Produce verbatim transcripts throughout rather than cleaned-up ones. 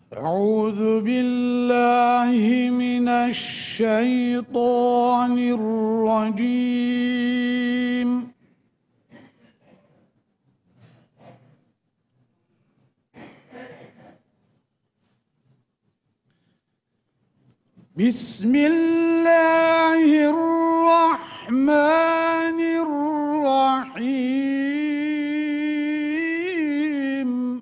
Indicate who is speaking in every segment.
Speaker 1: أعوذ بالله من الشيطان الرجيم. بسم الله الرحمن الرحيم.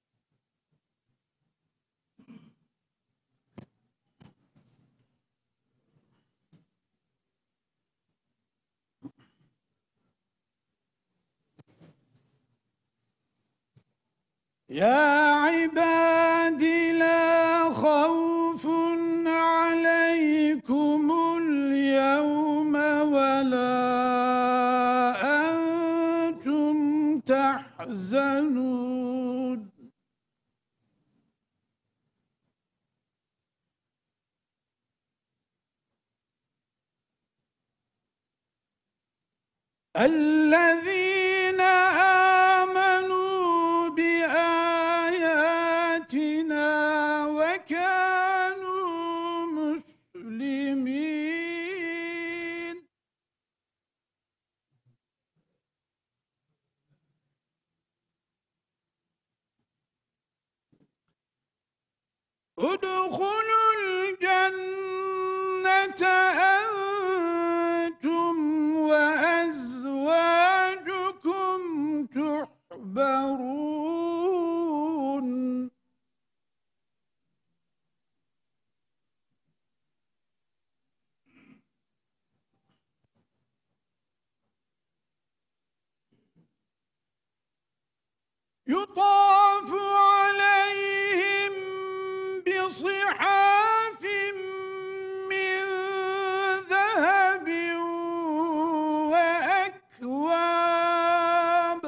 Speaker 1: يا عباد لا خوف عليكم اليوم ولا أنتم تحزنون. الذين آمنوا بآياتنا وكانوا مسلمين. ادخلوا الجنة أنتم وأزواجكم تحبرون. يطاف عليهم بصحاف من ذهب وأكواب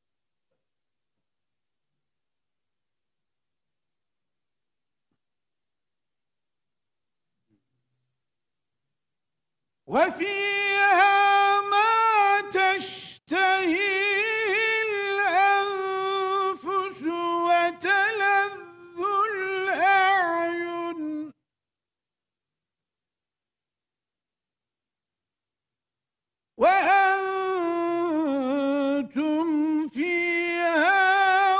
Speaker 1: وفيها ما تشتهي الأنفس وتلذ الأعين وأنتم فيها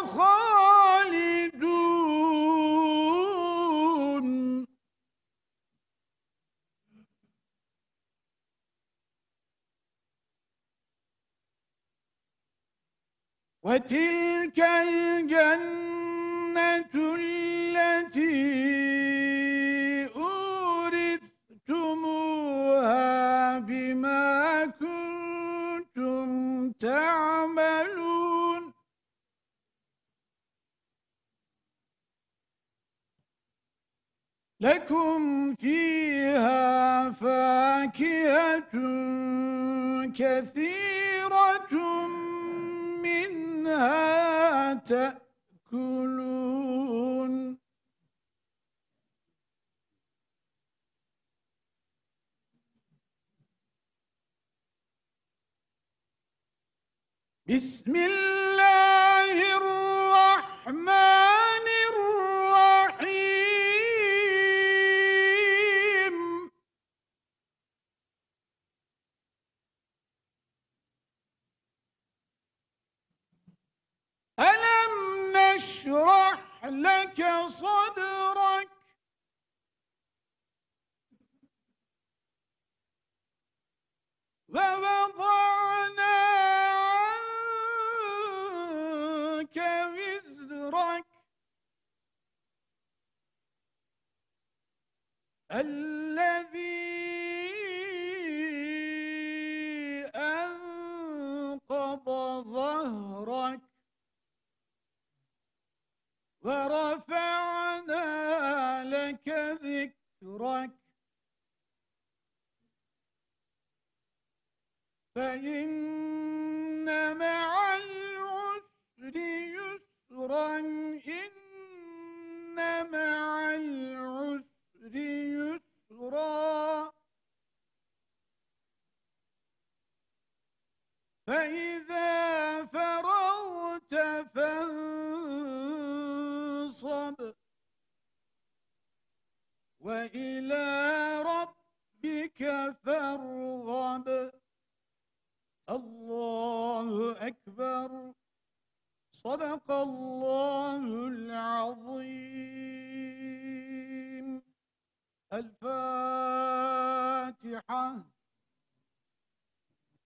Speaker 1: خالدون. وتلك الجنة التي أورثتموها بما كنتم تعملون. لكم فيها فاكهة كثيرة منها تأكلون. بسم الله الرحمن الرحيم. ألم نشرح لك صدرك ووضعنا عنك وزرك الذي أنقض ظهرك ورفعنا لك ذكرك فإن مع العسر يسرا إن مع العسر يسرا فإذا فرغت فانصب وإلى ربك فارغب. الله أكبر. صدق الله العظيم. الفاتحة.